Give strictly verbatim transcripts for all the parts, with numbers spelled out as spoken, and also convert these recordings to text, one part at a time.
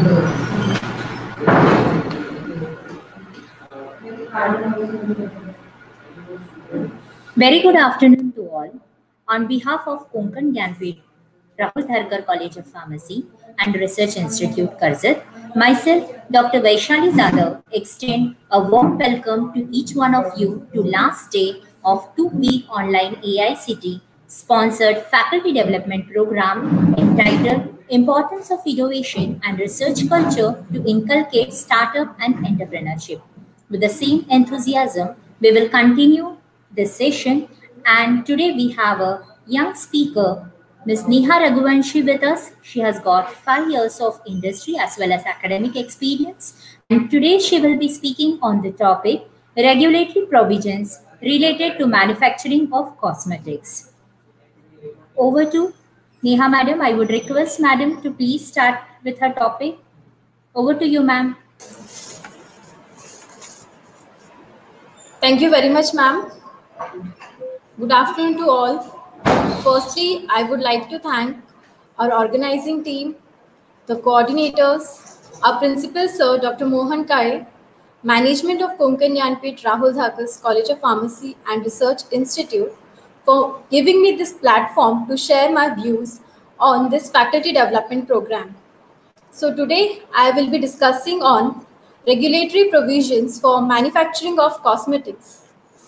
Very good afternoon to all. On behalf of Konkan Gyanpith Rahul Tharkar College of Pharmacy and Research Institute, Karzat, myself, Doctor Vaishali Zadav, extend a warm welcome to each one of you to last day of two-week online A I C T sponsored faculty development program entitled Importance of Innovation and Research Culture to Inculcate Startup and Entrepreneurship. With the same enthusiasm, we will continue this session, and today we have a young speaker, Miz Neha Raghuvanshi, with us. She has got five years of industry as well as academic experience, and today she will be speaking on the topic regulatory provisions related to manufacturing of cosmetics. Over to Neha, madam. I would request madam to please start with her topic. Over to you, ma'am. Thank you very much, ma'am. Good afternoon to all. Firstly, I would like to thank our organizing team, the coordinators, our principal sir, Doctor Mohan Kai, management of Konkan Gyanpith Rahul Tharkar College of Pharmacy and Research Institute for giving me this platform to share my views on this faculty development program. So today I will be discussing on regulatory provisions for manufacturing of cosmetics.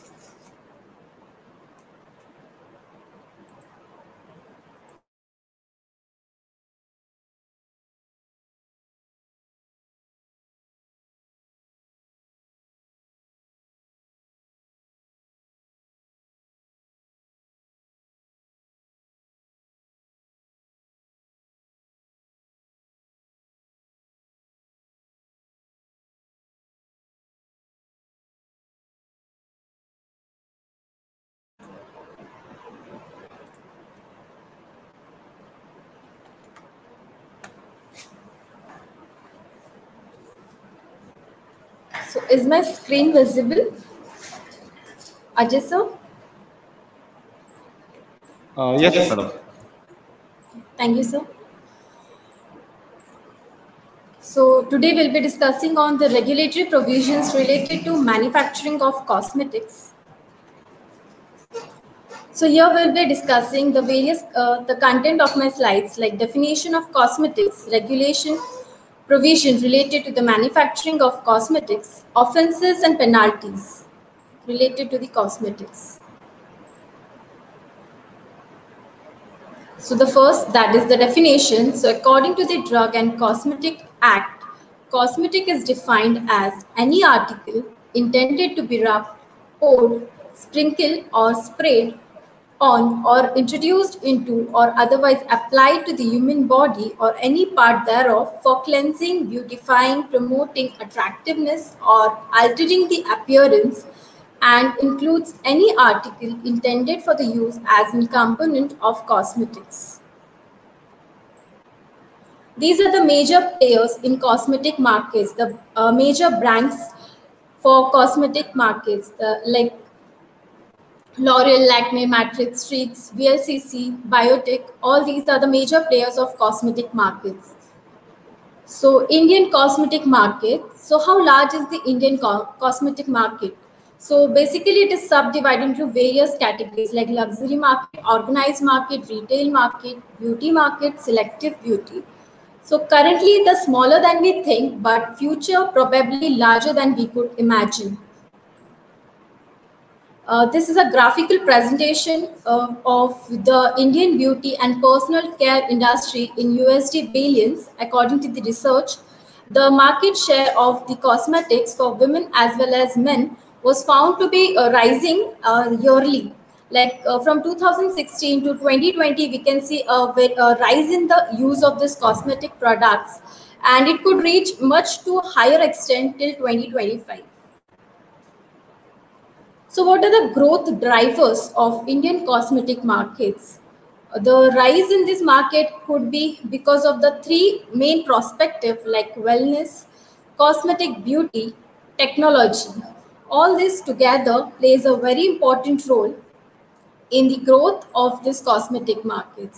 So is my screen visible? Ajay sir? Uh, yes, yes, madam. Thank you, sir. So today we'll be discussing on the regulatory provisions related to manufacturing of cosmetics. So here we'll be discussing the various, uh, the content of my slides, like definition of cosmetics, regulation, provision related to the manufacturing of cosmetics, offenses and penalties related to the cosmetics. So the first, that is the definition. So according to the Drug and Cosmetic Act, cosmetic is defined as any article intended to be rubbed, poured, sprinkled or sprayed on or introduced into or otherwise applied to the human body or any part thereof for cleansing, beautifying, promoting attractiveness or altering the appearance, and includes any article intended for the use as a component of cosmetics. These are the major players in cosmetic markets, the uh, major brands for cosmetic markets, the, like L'Oreal, Lakme, Matrix, Streaks, V L C C, Biotech, all these are the major players of cosmetic markets. So Indian cosmetic market. So how large is the Indian co cosmetic market? So basically it is subdivided into various categories like luxury market, organized market, retail market, beauty market, selective beauty. So currently the smaller than we think, but future probably larger than we could imagine. Uh, this is a graphical presentation uh, of the Indian beauty and personal care industry in U S D billions. According to the research, the market share of the cosmetics for women as well as men was found to be uh, rising uh, yearly. Like uh, from two thousand sixteen to twenty twenty, we can see a, a rise in the use of this cosmetic products, and it could reach much to higher extent till twenty twenty-five. So what are the growth drivers of Indian cosmetic markets? The rise in this market could be because of the three main perspectives like wellness, cosmetic beauty, technology. All this together plays a very important role in the growth of these cosmetic markets.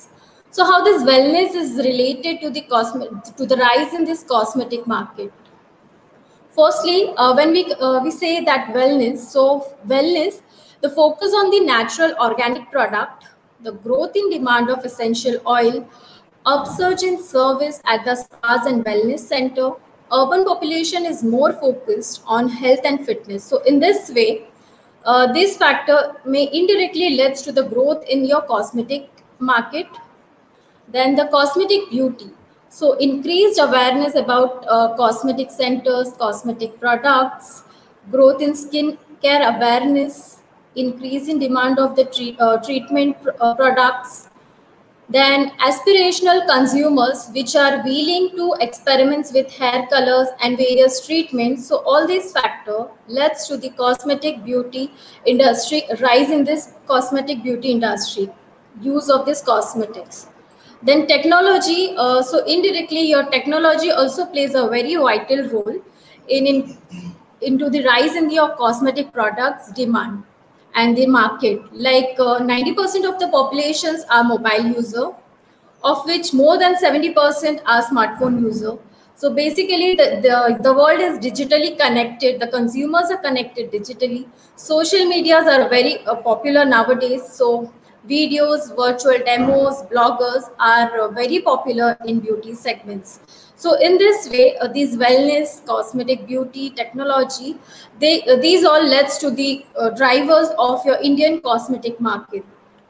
So how this wellness is related to the cosmetic, to the rise in this cosmetic market? Firstly, uh, when we uh, we say that wellness, so wellness, the focus on the natural organic product, the growth in demand of essential oil, upsurge in service at the spas and wellness center, urban population is more focused on health and fitness. So in this way, uh, this factor may indirectly leads to the growth in your cosmetic market. Then the cosmetic beauty. So increased awareness about uh, cosmetic centers, cosmetic products, growth in skin care awareness, increase in demand of the treat, uh, treatment uh, products. Then aspirational consumers, which are willing to experiments with hair colors and various treatments. So all these factor leads to the cosmetic beauty industry, rise in this cosmetic beauty industry, use of these cosmetics. Then technology, uh, so indirectly your technology also plays a very vital role in, in into the rise in the cosmetic products demand and the market. Like uh, ninety percent of the populations are mobile user, of which more than seventy percent are smartphone user. So basically the, the, the world is digitally connected, the consumers are connected digitally. Social medias are very uh, popular nowadays. So videos, virtual demos, bloggers are uh, very popular in beauty segments. So in this way, uh, these wellness, cosmetic beauty, technology, they uh, these all leads to the uh, drivers of your Indian cosmetic market.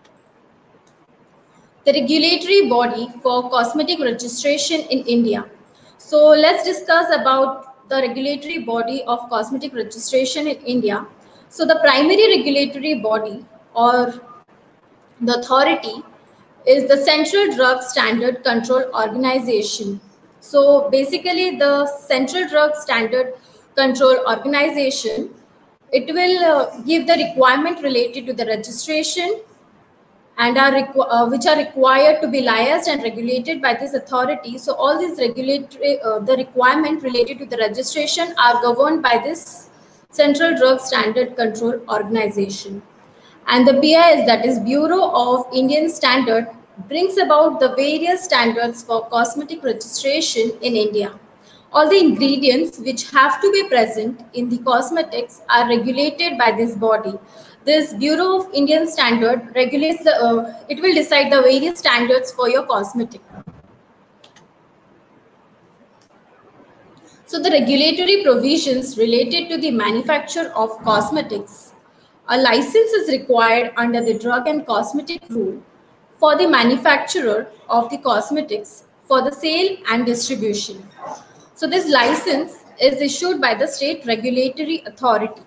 The regulatory body for cosmetic registration in India. So let's discuss about the regulatory body of cosmetic registration in India. So the primary regulatory body or the authority is the Central Drug Standard Control Organization. So basically the Central Drug Standard Control Organization, it will uh, give the requirement related to the registration and are requ- uh, which are required to be licensed and regulated by this authority. So all these regulatory, uh, the requirement related to the registration are governed by this Central Drug Standard Control Organization. And the B I S, that is Bureau of Indian Standard, brings about the various standards for cosmetic registration in India. All the ingredients which have to be present in the cosmetics are regulated by this body. This Bureau of Indian Standard regulates the, uh, it will decide the various standards for your cosmetic. So the regulatory provisions related to the manufacture of cosmetics. A license is required under the Drug and Cosmetic Rule for the manufacturer of the cosmetics for the sale and distribution. So this license is issued by the state regulatory authority.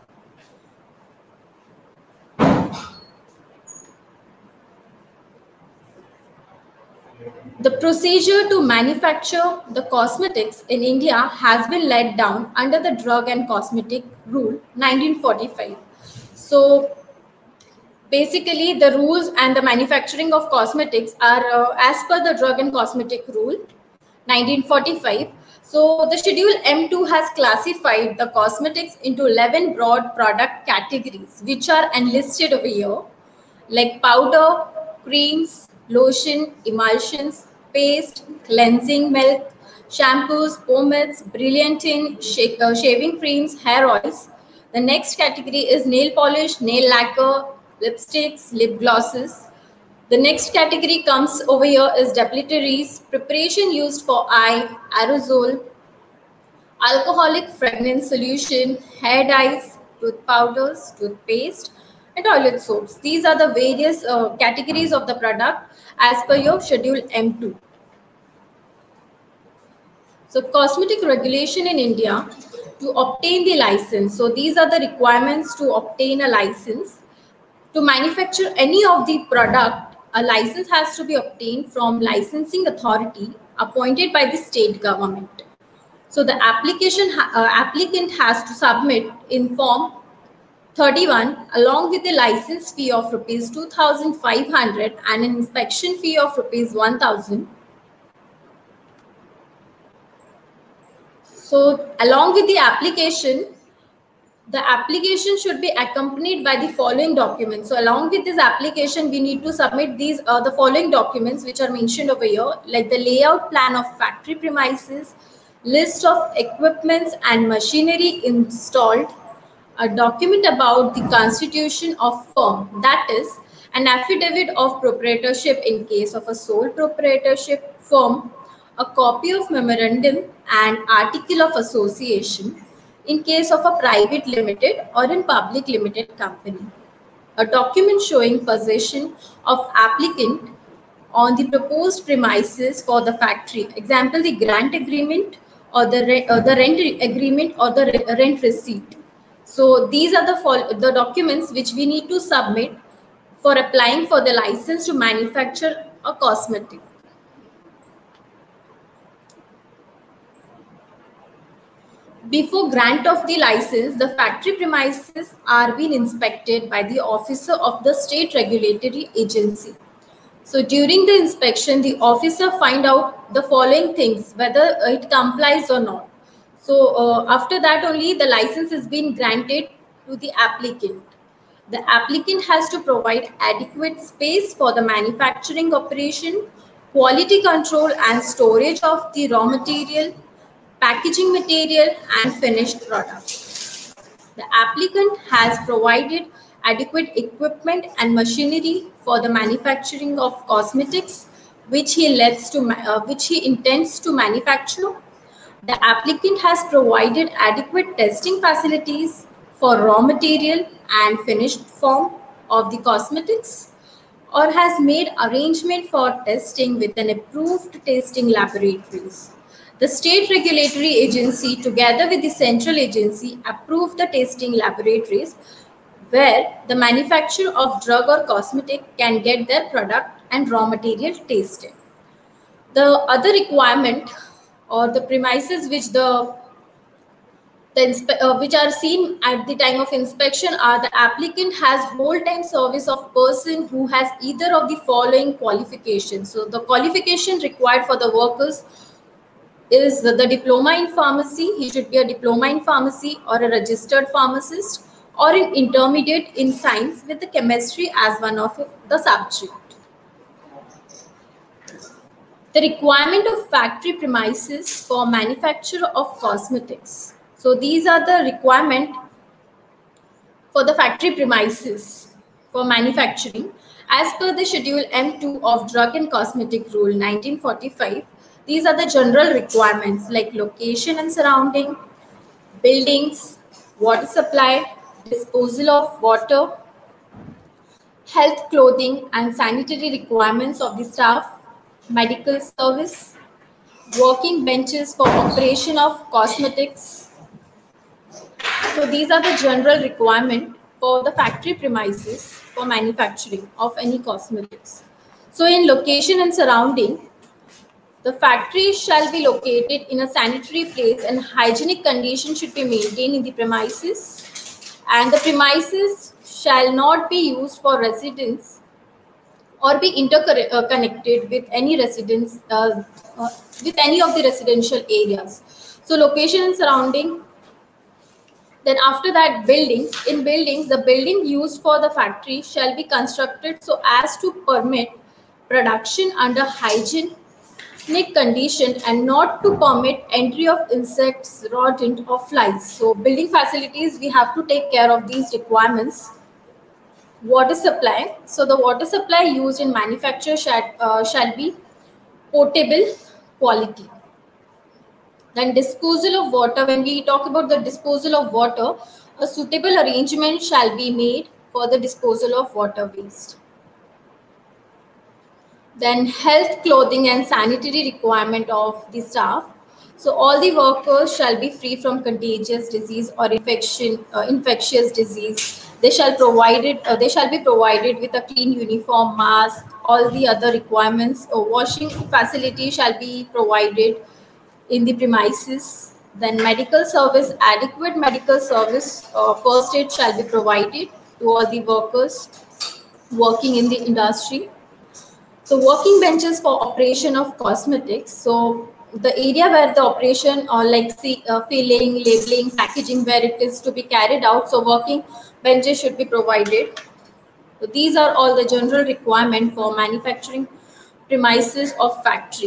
The procedure to manufacture the cosmetics in India has been laid down under the Drug and Cosmetic Rule nineteen forty-five. So basically the rules and the manufacturing of cosmetics are uh, as per the Drug and Cosmetic Rule nineteen forty-five. So the Schedule M two has classified the cosmetics into eleven broad product categories, which are enlisted over here, like powder, creams, lotion, emulsions, paste, cleansing milk, shampoos, pomades, brilliantine, sh- uh, shaving creams, hair oils. The next category is nail polish, nail lacquer, lipsticks, lip glosses. The next category comes over here is depilatories, preparation used for eye, aerosol, alcoholic fragrance solution, hair dyes, tooth powders, toothpaste, and toilet soaps. These are the various uh, categories of the product as per your Schedule M two. So cosmetic regulation in India to obtain the license. So these are the requirements to obtain a license. To manufacture any of the product, a license has to be obtained from licensing authority appointed by the state government. So the application uh, applicant has to submit in form thirty-one along with the license fee of rupees two thousand five hundred and an inspection fee of rupees one thousand. So along with the application, the application should be accompanied by the following documents. So along with this application, we need to submit these uh, the following documents which are mentioned over here, like the layout plan of factory premises, list of equipments and machinery installed, a document about the constitution of firm, that is an affidavit of proprietorship in case of a sole proprietorship firm, a copy of memorandum and article of association in case of a private limited or in public limited company, a document showing possession of applicant on the proposed premises for the factory, example the grant agreement or the, re uh, the rent agreement or the re rent receipt. So these are the, the documents which we need to submit for applying for the license to manufacture a cosmetic. Before grant of the license, the factory premises are being inspected by the officer of the state regulatory agency. So during the inspection, the officer find out the following things, whether it complies or not. So uh, after that only the license is being granted to the applicant. The applicant has to provide adequate space for the manufacturing operation, quality control and storage of the raw material, packaging material and finished product. The applicant has provided adequate equipment and machinery for the manufacturing of cosmetics which he lets to uh, which he intends to manufacture. The applicant has provided adequate testing facilities for raw material and finished form of the cosmetics, or has made arrangement for testing with an approved testing laboratories. The state regulatory agency together with the central agency approved the testing laboratories where the manufacturer of drug or cosmetic can get their product and raw material tasted. The other requirement or the premises which the, the uh, which are seen at the time of inspection are the applicant has whole-time service of person who has either of the following qualifications. So the qualification required for the workers is the, the diploma in pharmacy. He should be a diploma in pharmacy or a registered pharmacist or an intermediate in science with the chemistry as one of the subject. The requirement of factory premises for manufacture of cosmetics. So these are the requirement for the factory premises for manufacturing as per the schedule M two of Drug and Cosmetic Rule nineteen forty-five. These are the general requirements like location and surrounding, buildings, water supply, disposal of water, health, clothing and sanitary requirements of the staff, medical service, working benches for operation of cosmetics. So these are the general requirement for the factory premises for manufacturing of any cosmetics. So in location and surrounding, the factory shall be located in a sanitary place and hygienic condition should be maintained in the premises, and the premises shall not be used for residence or be interconnected with any residence uh, uh, with any of the residential areas. So location and surrounding. Then after that, buildings. In buildings, the building used for the factory shall be constructed so as to permit production under hygienic condition and not to permit entry of insects, rodent or flies. So building facilities, we have to take care of these requirements. Water supply. So the water supply used in manufacture shall, uh, shall be potable quality. Then disposal of water. When we talk about the disposal of water, a suitable arrangement shall be made for the disposal of water waste. Then health, clothing and sanitary requirement of the staff. So all the workers shall be free from contagious disease or infection, uh, infectious disease. They shall provided. Uh, they shall be provided with a clean uniform, mask, all the other requirements. A washing facility shall be provided in the premises. Then medical service, adequate medical service, uh, first aid shall be provided to all the workers working in the industry. So working benches for operation of cosmetics. So the area where the operation or like see, uh, filling, labeling, packaging where it is to be carried out. So working benches should be provided. So these are all the general requirement for manufacturing premises of factory.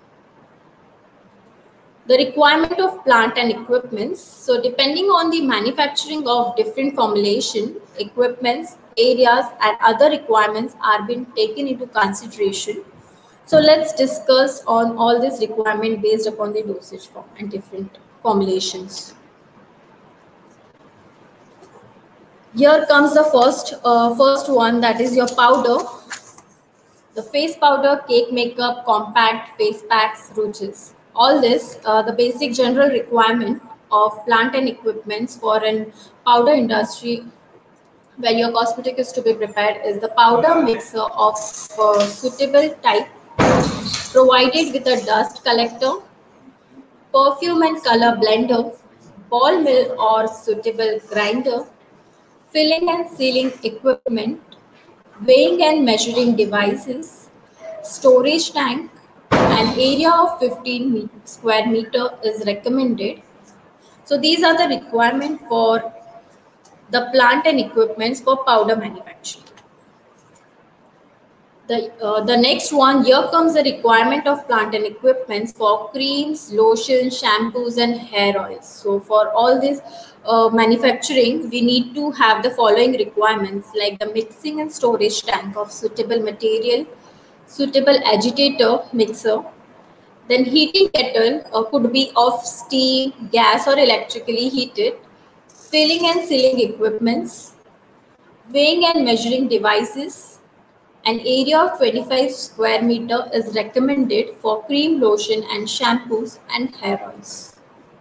The requirement of plant and equipments. So depending on the manufacturing of different formulation, equipments, areas and other requirements are being taken into consideration. So let's discuss on all this requirement based upon the dosage form and different formulations. Here comes the first, uh, first one, that is your powder. The face powder, cake makeup, compact, face packs, rouges. All this, uh, the basic general requirement of plant and equipments for an powder industry where your cosmetic is to be prepared is the powder mixer of uh, suitable type provided with a dust collector, perfume and color blender, ball mill or suitable grinder, filling and sealing equipment, weighing and measuring devices, storage tank, an area of fifteen square meter is recommended. So these are the requirements for the plant and equipments for powder manufacturing. The, uh, the next one, here comes the requirement of plant and equipments for creams, lotions, shampoos and hair oils. So for all this uh, manufacturing, we need to have the following requirements like the mixing and storage tank of suitable material, suitable agitator mixer, then heating kettle uh, could be of steam, gas or electrically heated, filling and sealing equipments, weighing and measuring devices. An area of twenty-five square meter is recommended for cream, lotion and shampoos and hair oils.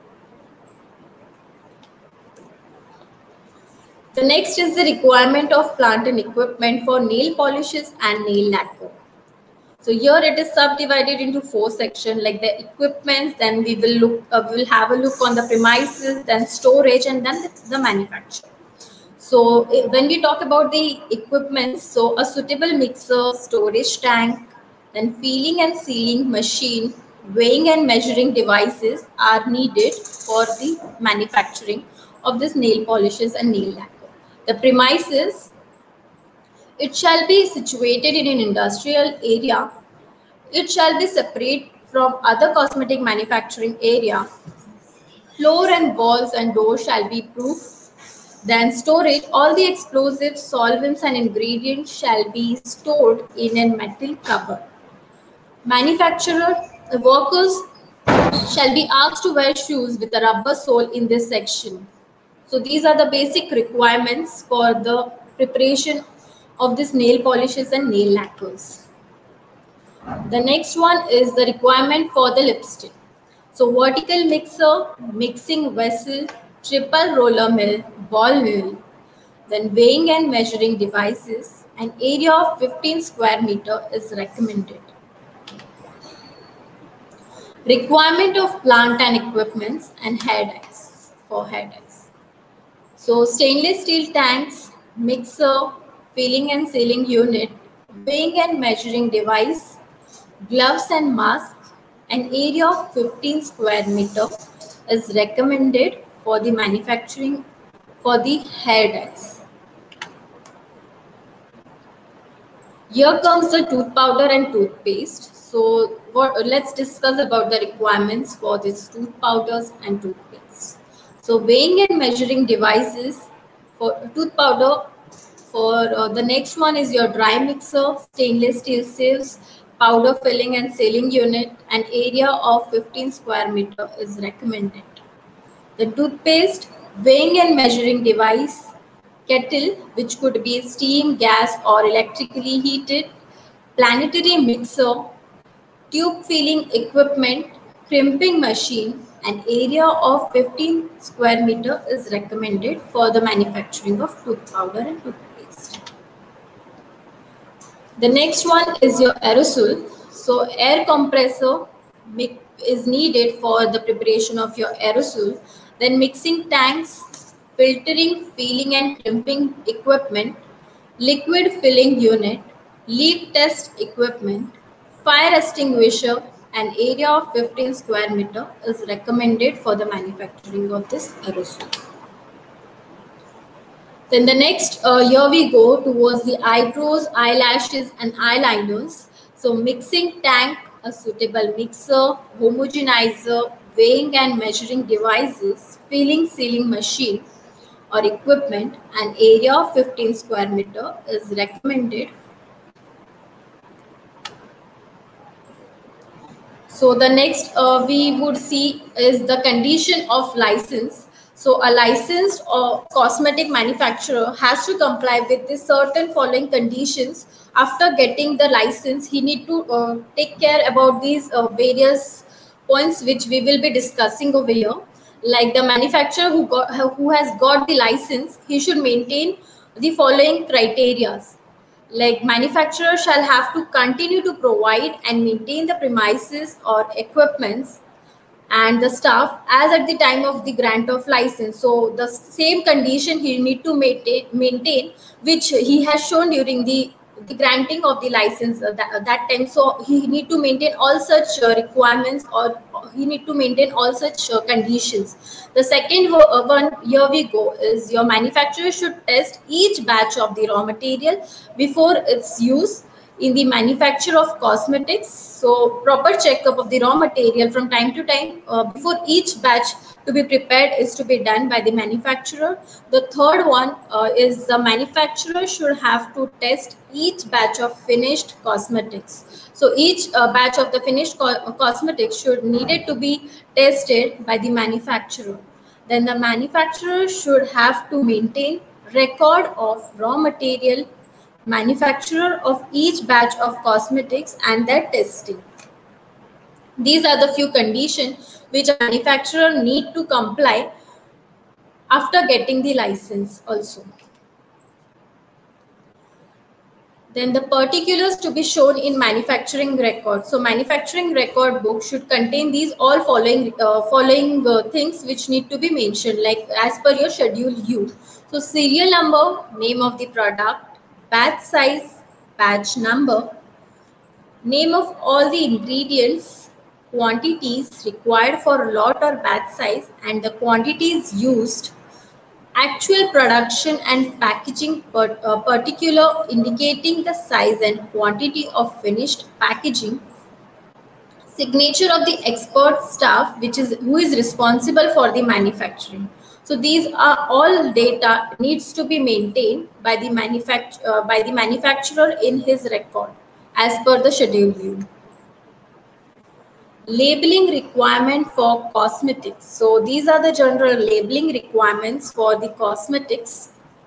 The next is the requirement of plant and equipment for nail polishes and nail lacquer. So here it is subdivided into four sections like the equipments, then we will look, uh, we will have a look on the premises, then storage and then the, the manufacture. So when we talk about the equipment, so a suitable mixer, storage tank, then feeling and sealing machine, weighing and measuring devices are needed for the manufacturing of this nail polishes and nail lacquer. The premises, it shall be situated in an industrial area. It shall be separate from other cosmetic manufacturing area. Floor and walls and doors shall be proof. Then storage, all the explosives, solvents and ingredients shall be stored in a metal cover. Manufacturer, the workers shall be asked to wear shoes with a rubber sole in this section. So these are the basic requirements for the preparation of this nail polishes and nail lacquers. The next one is the requirement for the lipstick. So vertical mixer, mixing vessel, triple roller mill, ball mill, then weighing and measuring devices, an area of fifteen square meter is recommended. Requirement of plant and equipments and hair dyes for hair dyes. So stainless steel tanks, mixer, filling and sealing unit, weighing and measuring device, gloves and masks, an area of fifteen square meter is recommended for the manufacturing for the hair dyes. Here comes the tooth powder and toothpaste. So what, let's discuss about the requirements for these tooth powders and toothpaste. So weighing and measuring devices for tooth powder, for uh, the next one is your dry mixer, stainless steel sieves, powder filling and sealing unit, an area of fifteen square meter is recommended. The toothpaste, weighing and measuring device, kettle, which could be steam, gas or electrically heated, planetary mixer, tube filling equipment, crimping machine, an area of fifteen square meter is recommended for the manufacturing of tooth powder and toothpaste. The next one is your aerosol. So air compressor is needed for the preparation of your aerosol. Then mixing tanks, filtering, feeling and crimping equipment, liquid filling unit, leak test equipment, fire extinguisher, an area of fifteen square meter is recommended for the manufacturing of this aerosol. Then the next, uh, here we go towards the eyebrows, eyelashes and eyeliners. So mixing tank, a suitable mixer, homogenizer, weighing and measuring devices, filling sealing machine or equipment, an area of fifteen square meter is recommended. So the next uh, we would see is the condition of license. So a licensed or cosmetic manufacturer has to comply with the certain following conditions. After getting the license, he need to uh, take care about these uh, various points which we will be discussing over here. Like the manufacturer who got who has got the license, he should maintain the following criteria. Like manufacturer shall have to continue to provide and maintain the premises or equipments and the staff as at the time of the grant of license. So the same condition he need to maintain, maintain which he has shown during the, the granting of the license uh, that, uh, that time. So he need to maintain all such uh, requirements, or he need to maintain all such uh, conditions. The second uh, one, here we go, is your manufacturer should test each batch of the raw material before its use in the manufacture of cosmetics. So proper checkup of the raw material from time to time uh, before each batch to be prepared is to be done by the manufacturer. The third one uh, is the manufacturer should have to test each batch of finished cosmetics. So each uh, batch of the finished co cosmetics should needed to be tested by the manufacturer. Then the manufacturer should have to maintain record of raw material, manufacturer of each batch of cosmetics and their testing. These are the few conditions which a manufacturer need to comply after getting the license also. Then the particulars to be shown in manufacturing record. So manufacturing record book should contain these all following uh, following uh, things which need to be mentioned, like as per your schedule U. So serial number, name of the product, batch size, batch number, name of all the ingredients, quantities required for lot or batch size and the quantities used, actual production and packaging per, uh, particular indicating the size and quantity of finished packaging, signature of the expert staff which is who is responsible for the manufacturing. So these are all data needs to be maintained by the manufacturer uh, by the manufacturer in his record as per the schedule U. Labeling requirement for cosmetics. So these are the general labeling requirements for the cosmetics.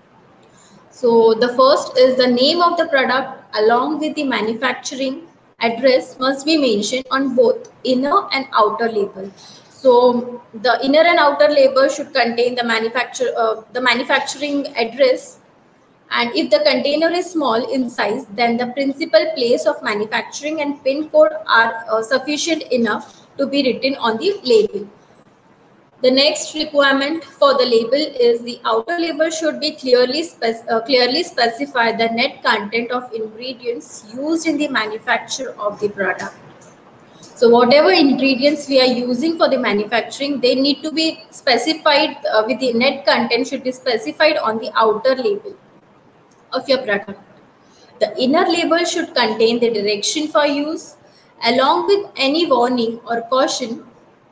So the first is the name of the product along with the manufacturing address must be mentioned on both inner and outer label. So the inner and outer label should contain the manufacture uh, the manufacturing address, and if the container is small in size, then the principal place of manufacturing and pin code are uh, sufficient enough to be written on the label. The next requirement for the label is the outer label should be clearly spec uh, clearly specify the net content of ingredients used in the manufacture of the product. So whatever ingredients we are using for the manufacturing, they need to be specified uh, with the net content should be specified on the outer label of your product. The inner label should contain the direction for use along with any warning or caution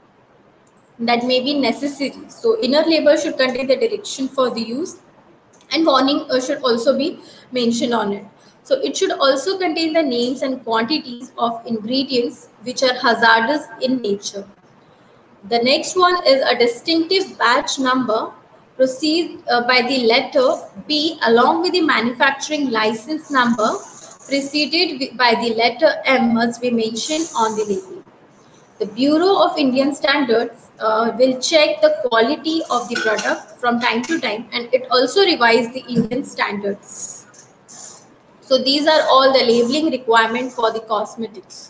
that may be necessary. So inner label should contain the direction for the use and warning uh, should also be mentioned on it. So it should also contain the names and quantities of ingredients which are hazardous in nature. The next one is a distinctive batch number proceed uh, by the letter B along with the manufacturing license number preceded by the letter M must be mentioned on the label. The Bureau of Indian Standards uh, will check the quality of the product from time to time, and it also revises the Indian standards. So these are all the labeling requirements for the cosmetics.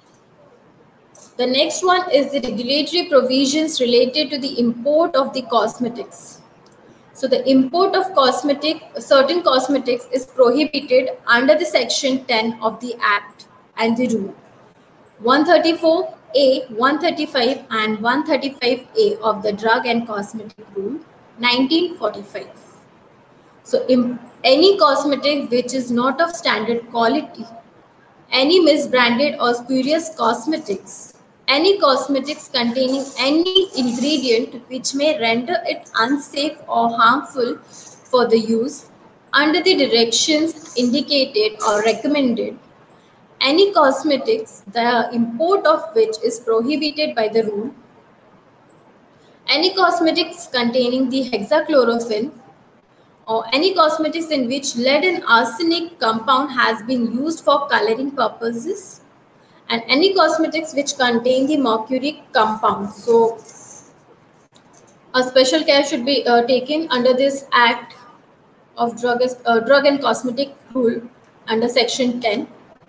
The next one is the regulatory provisions related to the import of the cosmetics. So the import of cosmetic, certain cosmetics is prohibited under the section ten of the Act and the rule. one thirty-four A, one thirty-five and one thirty-five A of the Drug and Cosmetic Rule, nineteen forty-five. So in any cosmetic which is not of standard quality, any misbranded or spurious cosmetics, any cosmetics containing any ingredient which may render it unsafe or harmful for the use under the directions indicated or recommended, any cosmetics the import of which is prohibited by the rule, any cosmetics containing the hexachlorophene, or any cosmetics in which lead and arsenic compound has been used for coloring purposes, and any cosmetics which contain the mercury compound. So a special care should be uh, taken under this Act of Drug, uh, Drug and Cosmetic Rule under Section ten.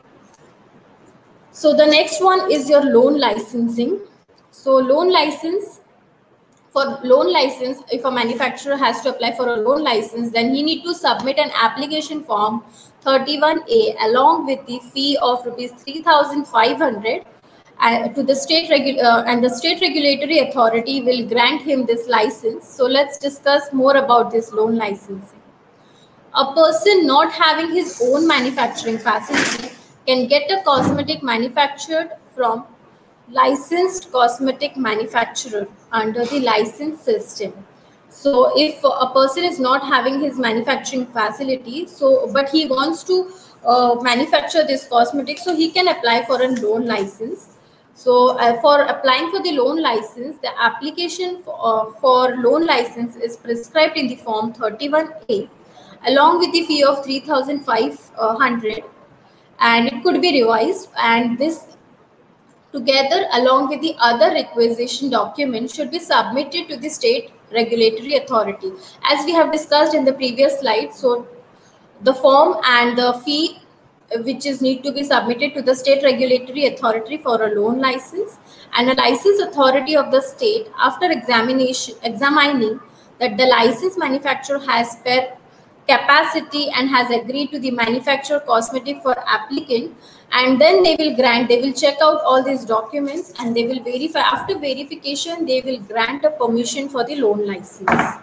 So the next one is your loan licensing. So loan license, for loan license, if a manufacturer has to apply for a loan license, then he need to submit an application form thirty-one A along with the fee of rupees three thousand five hundred uh, to the state regu uh, and the state regulatory authority will grant him this license. So let's discuss more about this loan licensing. A person not having his own manufacturing facility can get a cosmetic manufactured from licensed cosmetic manufacturer under the license system. So if a person is not having his manufacturing facility, so but he wants to uh, manufacture this cosmetic, so he can apply for a loan license. So uh, for applying for the loan license, the application for, uh, for loan license is prescribed in the form thirty-one A along with the fee of three thousand five hundred, and it could be revised, and this together along with the other requisition documents should be submitted to the state regulatory authority as we have discussed in the previous slide. So the form and the fee which is need to be submitted to the state regulatory authority for a loan license, and a license authority of the state after examination examining that the license manufacturer has spare capacity and has agreed to the manufacturer cosmetic for applicant, and then they will grant, they will check out all these documents and they will verify. After verification, they will grant a permission for the loan license.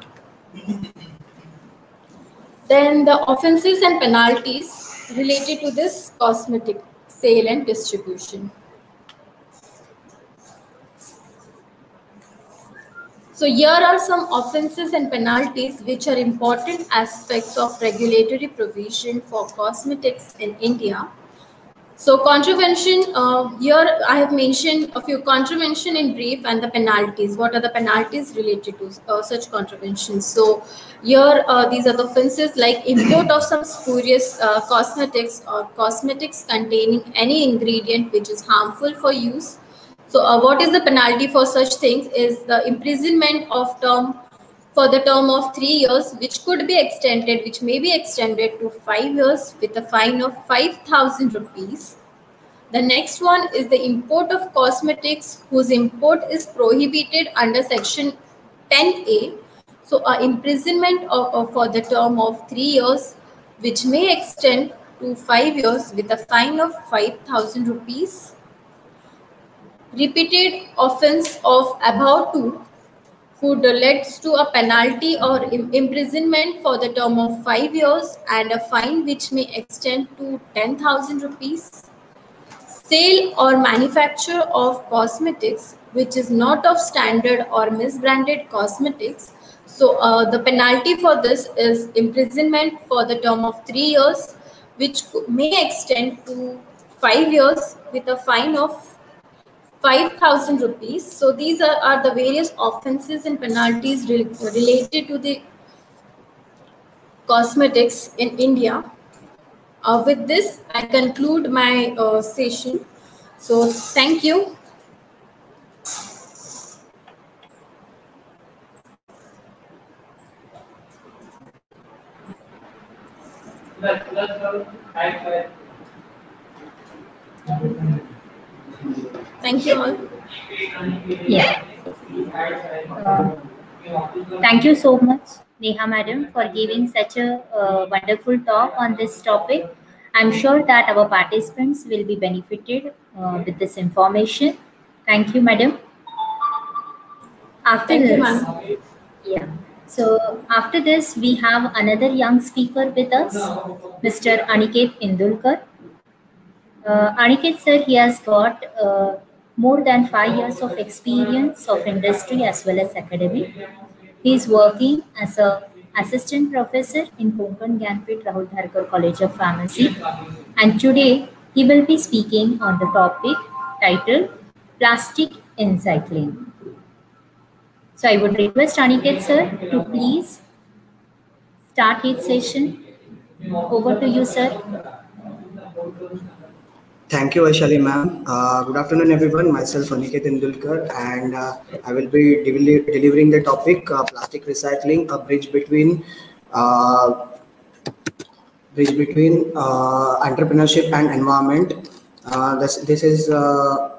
Then the offenses and penalties related to this cosmetic sale and distribution. So here are some offenses and penalties which are important aspects of regulatory provision for cosmetics in India. So contravention, uh, here I have mentioned a few contravention in brief and the penalties. What are the penalties related to uh, such contraventions? So here uh, these are the offenses like import of some spurious uh, cosmetics or cosmetics containing any ingredient which is harmful for use. So uh, what is the penalty for such things is the imprisonment of term for the term of three years, which could be extended, which may be extended to five years with a fine of five thousand rupees. The next one is the import of cosmetics whose import is prohibited under section ten A. So uh, imprisonment of, of, for the term of three years, which may extend to five years with a fine of five thousand rupees. Repeated offense of above two could leads to a penalty or imprisonment for the term of five years and a fine which may extend to ten thousand rupees. Sale or manufacture of cosmetics which is not of standard or misbranded cosmetics. So uh, the penalty for this is imprisonment for the term of three years, which may extend to five years with a fine of five thousand rupees. So these are, are the various offenses and penalties re related to the cosmetics in India. Uh, with this, I conclude my uh, session. So thank you. Thank you all. Yeah. Uh, thank you so much, Neha madam, for giving such a uh, wonderful talk on this topic. I'm sure that our participants will be benefited uh, with this information. Thank you, madam. After Thank you, this, ma'am. yeah. So after this, we have another young speaker with us, Mister Aniket Indulkar. Uh, Aniket sir, he has got uh, more than five years of experience of industry as well as academic. He is working as a assistant professor in Konkan Gyanpit Rahul Dharkar College of Pharmacy, and today he will be speaking on the topic titled Plastic Encycling. So I would request Aniket sir to please start his session. Over to you, sir. Thank you, Vaishali ma'am. Uh, good afternoon, everyone. Myself, Aniket Indulkar, and uh, I will be deli- delivering the topic uh, plastic recycling, a bridge between uh, bridge between uh, entrepreneurship and environment. Uh, this, this is uh,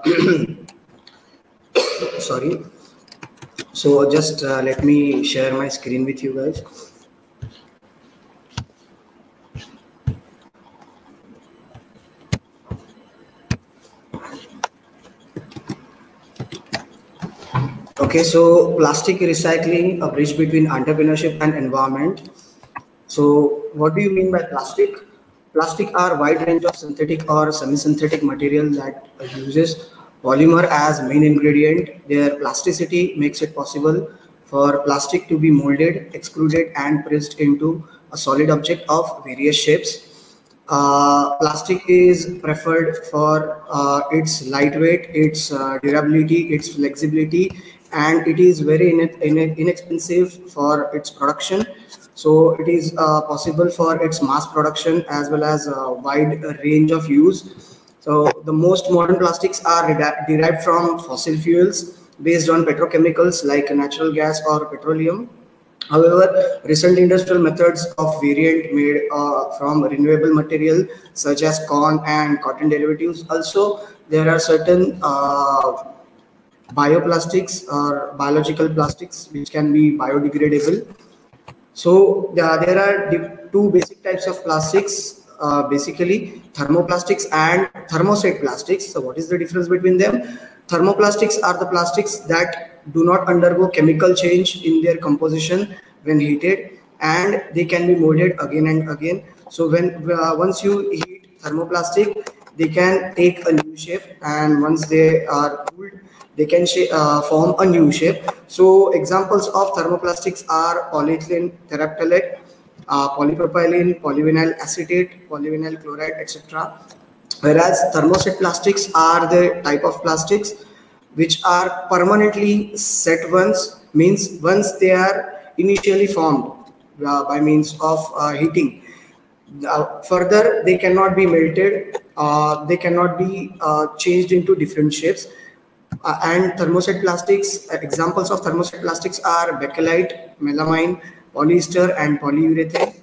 sorry. So just uh, let me share my screen with you guys. Okay, so plastic recycling, a bridge between entrepreneurship and environment. So what do you mean by plastic? Plastic are wide range of synthetic or semi-synthetic material that uses polymer as main ingredient. Their plasticity makes it possible for plastic to be molded, extruded and pressed into a solid object of various shapes. Uh, plastic is preferred for uh, its lightweight, its uh, durability, its flexibility, and it is very ine- ine- inexpensive for its production. So it is uh, possible for its mass production as well as a wide range of use. So the most modern plastics are reda- derived from fossil fuels based on petrochemicals like natural gas or petroleum. However, recent industrial methods of variant made uh, from renewable material such as corn and cotton derivatives. Also, there are certain uh, bioplastics or biological plastics which can be biodegradable. So uh, there are di- two basic types of plastics, uh, basically thermoplastics and thermoset plastics. So what is the difference between them? Thermoplastics are the plastics that do not undergo chemical change in their composition when heated, and they can be molded again and again. So when uh, once you heat thermoplastic, they can take a new shape, and once they are cooled, they can uh, form a new shape. So examples of thermoplastics are polyethylene terephthalate, uh, polypropylene, polyvinyl acetate, polyvinyl chloride, et cetera. Whereas thermoset plastics are the type of plastics which are permanently set ones, means once they are initially formed uh, by means of uh, heating. Uh, further, they cannot be melted, uh, they cannot be uh, changed into different shapes. Uh, and thermoset plastics, uh, examples of thermoset plastics are bakelite, melamine, polyester, and polyurethane.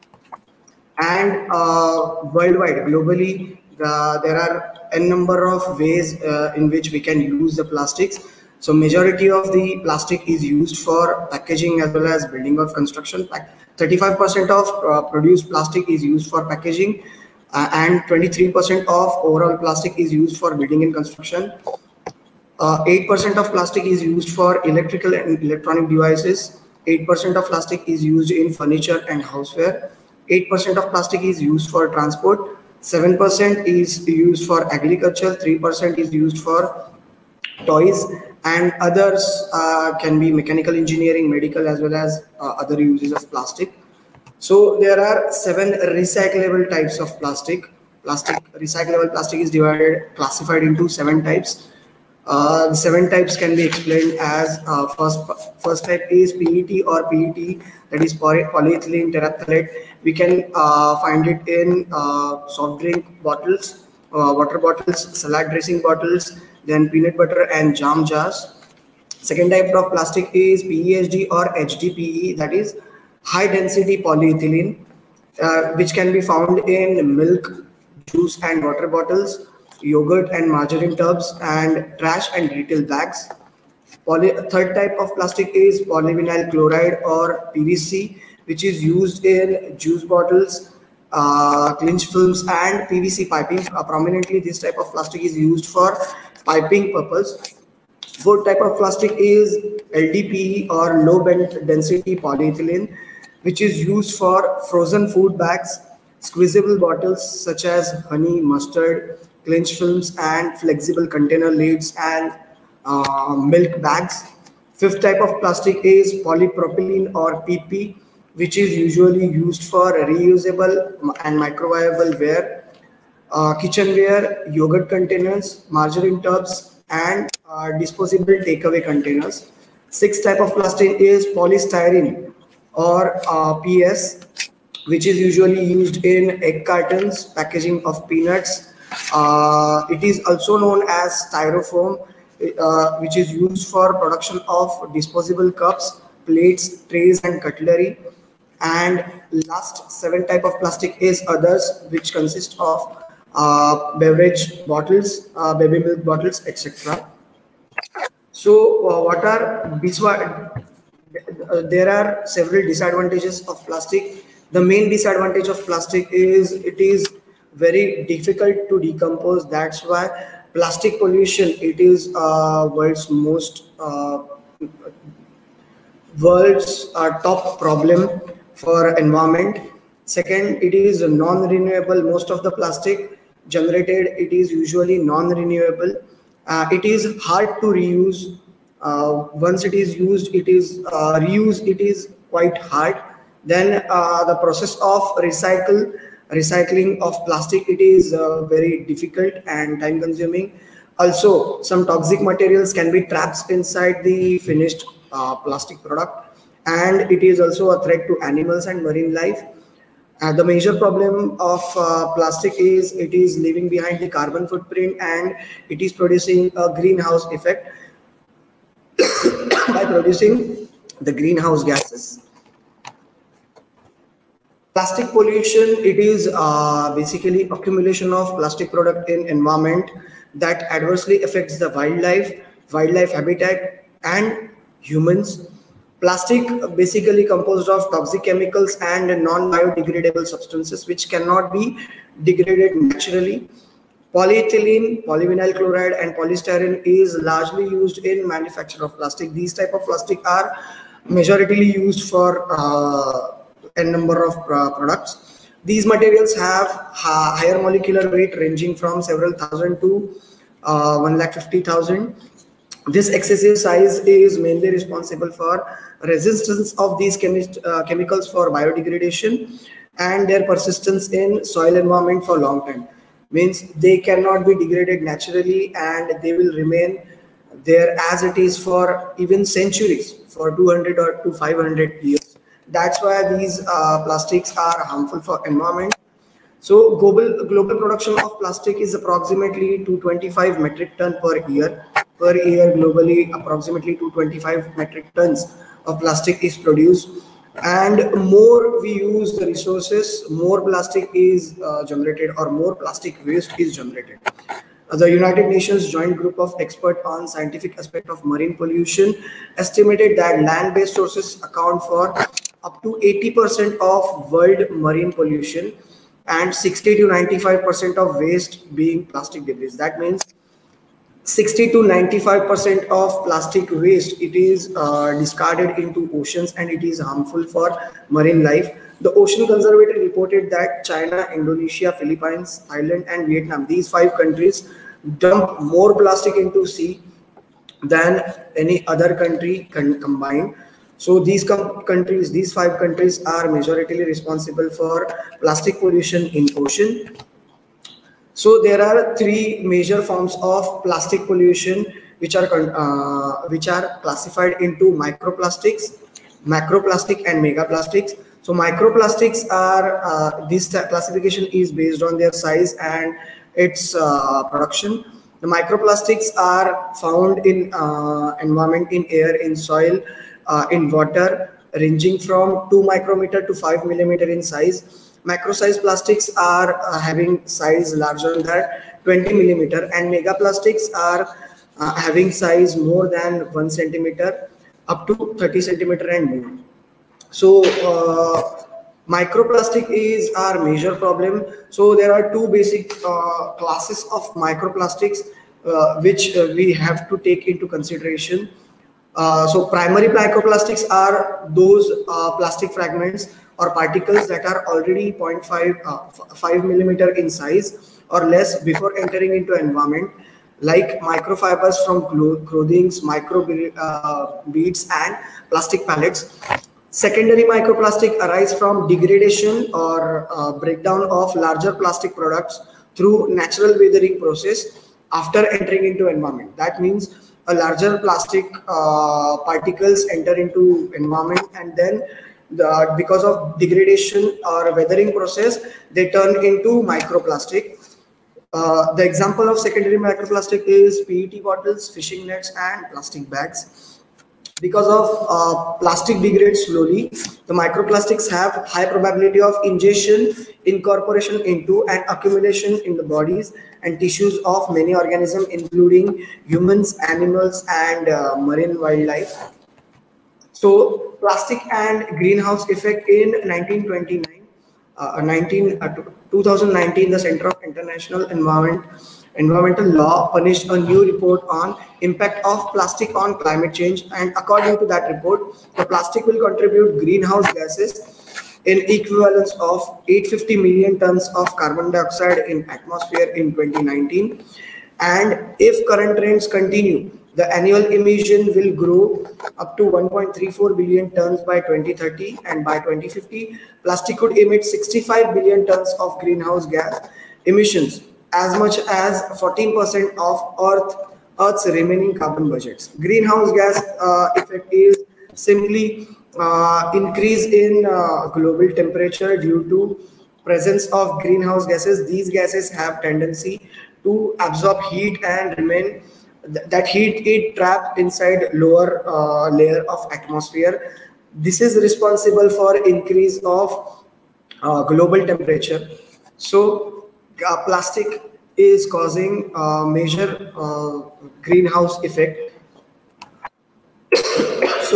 And uh, worldwide, globally, the, there are a number of ways uh, in which we can use the plastics. So majority of the plastic is used for packaging as well as building of construction. thirty-five percent of uh, produced plastic is used for packaging, uh, and twenty-three percent of overall plastic is used for building and construction. Uh, eight percent of plastic is used for electrical and electronic devices. eight percent of plastic is used in furniture and houseware. eight percent of plastic is used for transport. seven percent is used for agriculture. three percent is used for toys, and others uh, can be mechanical engineering, medical, as well as uh, other uses of plastic. So there are seven recyclable types of plastic. Plastic recyclable plastic is divided, classified into seven types. Uh, the seven types can be explained as uh, first first type is P E T or P E T, that is poly polyethylene terephthalate. We can uh, find it in uh, soft drink bottles, uh, water bottles, salad dressing bottles, then peanut butter and jam jars. Second type of plastic is P E H D or H D P E, that is high density polyethylene, uh, which can be found in milk, juice and water bottles, yogurt and margarine tubs, and trash and retail bags. Poly third type of plastic is polyvinyl chloride or P V C, which is used in juice bottles, uh, clinch films, and P V C piping. Uh, prominently, this type of plastic is used for piping purpose. Fourth type of plastic is L D P E or low density polyethylene, which is used for frozen food bags, squeezable bottles such as honey, mustard, clinch films, and flexible container lids and uh, milk bags. Fifth type of plastic is polypropylene or P P, which is usually used for reusable and microbial ware, uh, kitchenware, yogurt containers, margarine tubs, and uh, disposable takeaway containers. Sixth type of plastic is polystyrene or uh, P S, which is usually used in egg cartons, packaging of peanuts. Uh, it is also known as styrofoam, uh, which is used for production of disposable cups, plates, trays, and cutlery. And last seven type of plastic is others, which consist of uh, beverage bottles, uh, baby milk bottles, et cetera. So, uh, what are these? Uh, there are several disadvantages of plastic. The main disadvantage of plastic is it is very difficult to decompose. That's why plastic pollution, it is uh, world's most uh, world's uh, top problem for environment. Second, it is non-renewable. Most of the plastic generated, it is usually non-renewable. Uh, it is hard to reuse. Uh, once it is used, it is uh, reuse. It is quite hard. Then uh, the process of recycle recycling of plastic, it is uh, very difficult and time consuming. Also, some toxic materials can be trapped inside the finished uh, plastic product, and it is also a threat to animals and marine life. Uh, the major problem of uh, plastic is it is leaving behind the carbon footprint, and it is producing a greenhouse effect by producing the greenhouse gases. Plastic pollution, it is uh, basically accumulation of plastic product in environment that adversely affects the wildlife, wildlife habitat, and humans. Plastic basically composed of toxic chemicals and non-biodegradable substances which cannot be degraded naturally. Polyethylene, polyvinyl chloride, and polystyrene is largely used in manufacture of plastic. These type of plastic are majoritarily used for uh, a number of uh, products. These materials have ha higher molecular weight ranging from several thousand to uh, one lakh fifty thousand. This excessive size is mainly responsible for resistance of these chemi uh, chemicals for biodegradation and their persistence in soil environment for long time. Means they cannot be degraded naturally and they will remain there as it is for even centuries, for two hundred or to five hundred years. That's why these uh, plastics are harmful for environment. So global global production of plastic is approximately two hundred twenty-five metric ton per year. Per year globally, approximately two hundred twenty-five metric tons of plastic is produced. And more we use the resources, more plastic is uh, generated, or more plastic waste is generated. Uh, the United Nations Joint Group of Experts on Scientific Aspect of Marine Pollution estimated that land-based sources account for up to eighty percent of world marine pollution and sixty to ninety-five percent of waste being plastic debris. That means sixty to ninety-five percent of plastic waste, it is uh, discarded into oceans and it is harmful for marine life. The Ocean Conservatory reported that China, Indonesia, Philippines, Thailand, and Vietnam, these five countries dump more plastic into sea than any other country can combine. So these countries, these five countries are majoritarily responsible for plastic pollution in ocean. So there are three major forms of plastic pollution which are uh, which are classified into microplastics, macroplastic, and megaplastics. So microplastics are uh, this classification is based on their size and its uh, production. The microplastics are found in uh, environment, in air, in soil, uh, in water, ranging from two micrometer to five millimeter in size. Macro-size plastics are uh, having size larger than that, twenty millimeter, and megaplastics are uh, having size more than one centimeter up to thirty centimeter and more. So uh, Microplastic is our major problem. So there are two basic uh, classes of microplastics uh, which uh, we have to take into consideration. Uh, so primary microplastics are those uh, plastic fragments or particles that are already zero point five, uh, five millimeter in size or less before entering into environment, like microfibers from clothing, micro uh, beads, and plastic pellets. Secondary microplastic arise from degradation or uh, breakdown of larger plastic products through natural weathering process after entering into environment. That means a larger plastic uh, particles enter into environment, and then the, because of degradation or weathering process, they turn into microplastic. Uh, the example of secondary microplastic is P E T bottles, fishing nets, and plastic bags. Because of uh, plastic degrades slowly, the microplastics have high probability of ingestion, incorporation into, and accumulation in the bodies and tissues of many organisms, including humans, animals, and uh, marine wildlife. So, plastic and greenhouse effect in nineteen twenty-nine, uh, nineteen, uh, two thousand nineteen, the Center of International Environment Environmental Law published a new report on impact of plastic on climate change, and according to that report, the plastic will contribute greenhouse gases in equivalence of eight hundred fifty million tons of carbon dioxide in atmosphere in twenty nineteen. And if current trends continue, the annual emission will grow up to one point three four billion tons by twenty thirty, and by twenty fifty, plastic could emit sixty-five billion tons of greenhouse gas emissions, as much as fourteen percent of Earth, Earth's remaining carbon budgets. Greenhouse gas uh, effect is simply uh, increase in uh, global temperature due to presence of greenhouse gases. These gases have tendency to absorb heat and remain th that heat is trapped inside lower uh, layer of atmosphere. This is responsible for increase of uh, global temperature. So uh, plastic is causing uh, major uh, greenhouse effect. So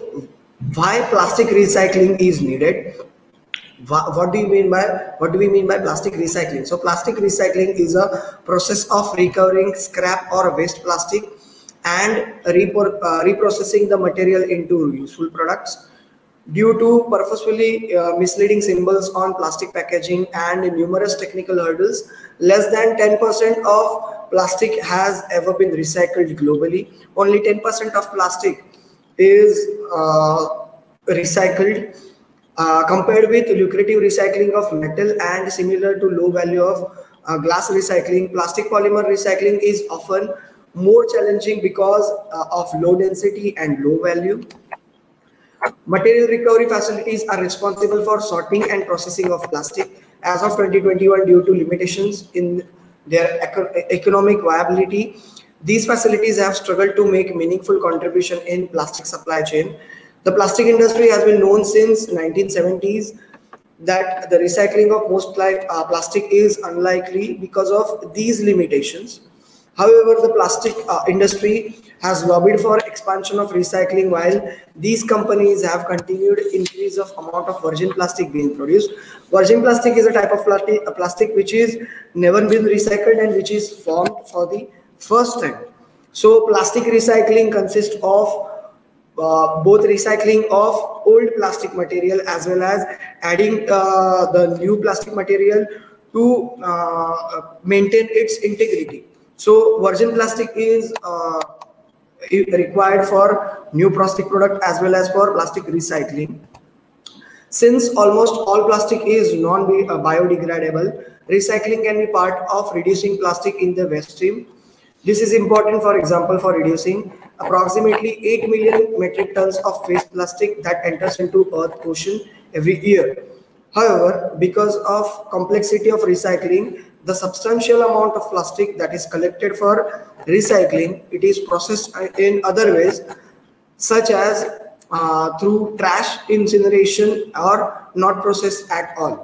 why plastic recycling is needed? What do you mean by what do we mean by plastic recycling? So plastic recycling is a process of recovering scrap or waste plastic and repro uh, reprocessing the material into useful products. Due to purposefully uh, misleading symbols on plastic packaging and numerous technical hurdles, less than ten percent of plastic has ever been recycled globally. Only ten percent of plastic is uh, recycled. Uh, compared with lucrative recycling of metal and similar to low value of uh, glass recycling, plastic polymer recycling is often more challenging because uh, of low density and low value. Material recovery facilities are responsible for sorting and processing of plastic. As of twenty twenty-one, due to limitations in their eco economic viability, these facilities have struggled to make meaningful contribution in plastic supply chain. The plastic industry has been known since nineteen seventies that the recycling of most uh, plastic is unlikely because of these limitations. However, the plastic uh, industry has lobbied for expansion of recycling, while these companies have continued increase of amount of virgin plastic being produced. Virgin plastic is a type of plastic, a plastic which is never been recycled and which is formed for the first time. So plastic recycling consists of Uh, both recycling of old plastic material as well as adding uh, the new plastic material to uh, maintain its integrity. So virgin plastic is uh, required for new plastic product as well as for plastic recycling. Since almost all plastic is non-biodegradable, recycling can be part of reducing plastic in the waste stream. This is important, for example, for reducing approximately eight million metric tons of waste plastic that enters into Earth ocean every year. However, because of complexity of recycling, the substantial amount of plastic that is collected for recycling, it is processed in other ways, such as uh, through trash incineration or not processed at all.